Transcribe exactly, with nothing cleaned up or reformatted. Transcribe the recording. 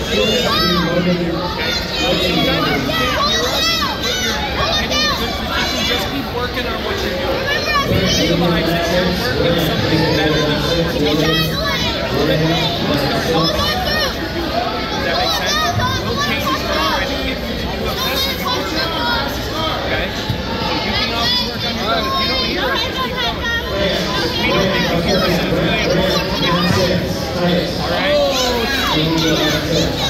little bit on your motor there, okay? Sometimes you can't hear us, but you're getting in a good position. Just keep working on what you're doing. Realize that you're working something better than what we're telling you. We'll start helping you with what you're doing. Does that make sense? We'll change what we're trying to get you to do a best you can. Okay? So you can always work on your own. If you don't hear us, just keep going. If we don't think you hear us, then it's really important. All right?